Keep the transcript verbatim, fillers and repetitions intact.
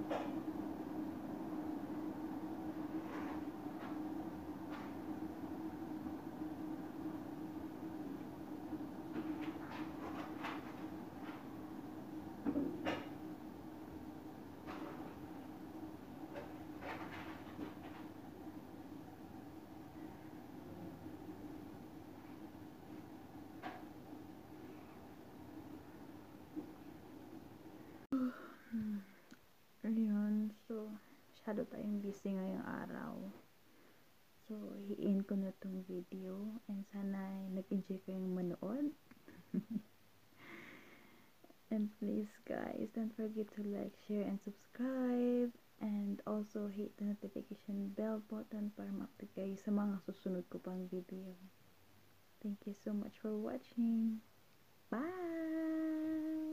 Ayun, so, masyado tayong busy ngayong araw. So, hiin ko na tong video and sana nag-enjoy kayong manood. And please guys, don't forget to like, share, and subscribe. And also hit the notification bell button para ma-update kayo sa mga susunod ko pang video. Thank you so much for watching. Bye!